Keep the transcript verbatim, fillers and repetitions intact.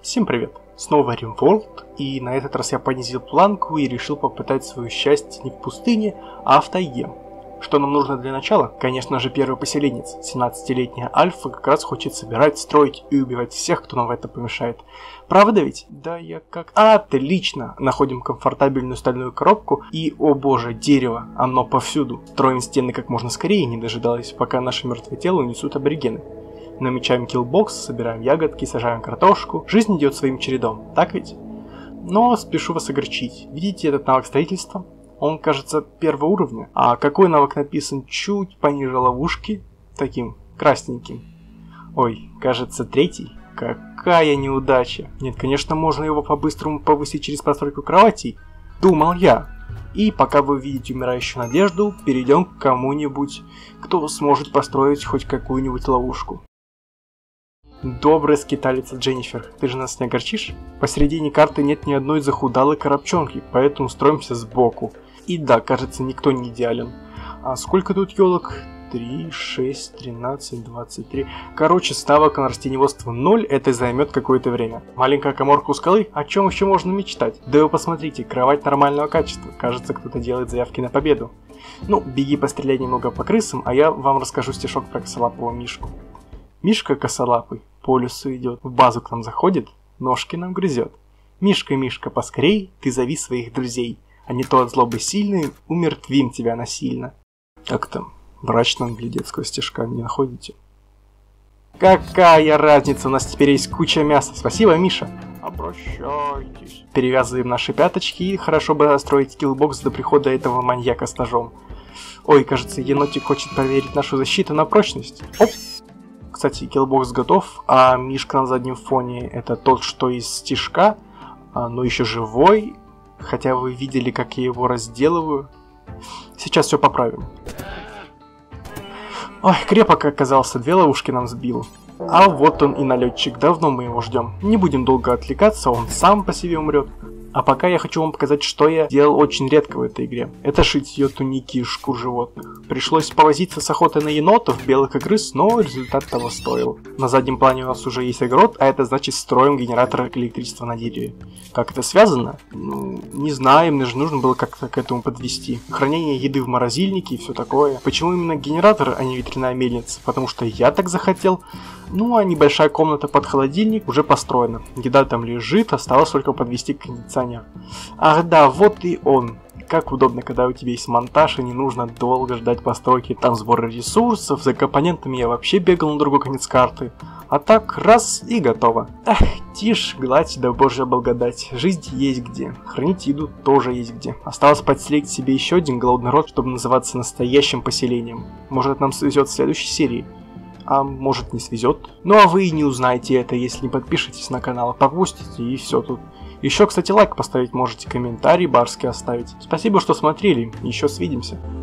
Всем привет! Снова RimWorld, и на этот раз я понизил планку и решил попытать свое счастье не в пустыне, а в тайге. Что нам нужно для начала? Конечно же, первый поселенец. семнадцатилетняя Альфа как раз хочет собирать, строить и убивать всех, кто нам в это помешает. Правда ведь? Да я как... Отлично! Находим комфортабельную стальную коробку и, о боже, дерево, оно повсюду. Строим стены как можно скорее, не дожидаясь, пока наше мертвое тело унесут аборигены. Намечаем киллбокс, собираем ягодки, сажаем картошку. Жизнь идет своим чередом, так ведь? Но спешу вас огорчить. Видите этот навык строительства? Он, кажется, первого уровня. А какой навык написан чуть пониже ловушки? Таким красненьким. Ой, кажется, третий. Какая неудача. Нет, конечно, можно его по-быстрому повысить через постройку кроватей. Думал я. И пока вы видите умирающую надежду, перейдем к кому-нибудь, кто сможет построить хоть какую-нибудь ловушку. Добрый скиталица Дженнифер, ты же нас не огорчишь? Посередине карты нет ни одной захудалой коробчонки, поэтому строимся сбоку. И да, кажется, никто не идеален. А сколько тут елок? три, шесть, тринадцать, двадцать три. Короче, ставок на растениеводство ноль, это займет какое-то время. Маленькая каморка у скалы? О чем еще можно мечтать? Да вы посмотрите, кровать нормального качества. Кажется, кто-то делает заявки на победу. Ну, беги постреляй немного по крысам, а я вам расскажу стишок про косолапого Мишку. Мишка косолапый по лесу идет, в базу к нам заходит, ножки нам грызет. Мишка, Мишка, поскорей, ты зови своих друзей, а не то от злобы сильные, умертвим тебя насильно. Как там, мрачно для детского стишка не находите? Какая разница, у нас теперь есть куча мяса, спасибо, Миша. Обращайтесь. Перевязываем наши пяточки и хорошо бы настроить киллбокс до прихода этого маньяка с ножом. Ой, кажется, енотик хочет проверить нашу защиту на прочность. Оп! Кстати, киллбокс готов, а Мишка на заднем фоне это тот, что из стишка, но еще живой, хотя вы видели, как я его разделываю. Сейчас все поправим. Ой, крепок оказался, две ловушки нам сбил. А вот он и налетчик, давно мы его ждем. Не будем долго отвлекаться, он сам по себе умрет. А пока я хочу вам показать, что я делал очень редко в этой игре. Это шитье туники из шкур животных. Пришлось повозиться с охотой на енотов, белых и крыс, но результат того стоил. На заднем плане у нас уже есть огород, а это значит строим генератор электричества на дереве. Как это связано? Ну, не знаю, мне же нужно было как-то к этому подвести. Хранение еды в морозильнике и все такое. Почему именно генератор, а не ветряная мельница? Потому что я так захотел. Ну, а небольшая комната под холодильник уже построена. Еда там лежит, осталось только подвести кондиционер. Ах да, вот и он. Как удобно, когда у тебя есть монтаж и не нужно долго ждать постройки. Там сбор ресурсов, за компонентами я вообще бегал на другой конец карты. А так, раз и готово. Ах, тишь, гладь, да божья благодать. Жизнь есть где. Хранить еду тоже есть где. Осталось подселить себе еще один голодный рот, чтобы называться настоящим поселением. Может, нам свезет в следующей серии. А может, не свезет. Ну а вы и не узнаете это, если не подпишетесь на канал, пропустите и все тут. Еще, кстати, лайк поставить можете, комментарий барский оставить. Спасибо, что смотрели, еще свидимся.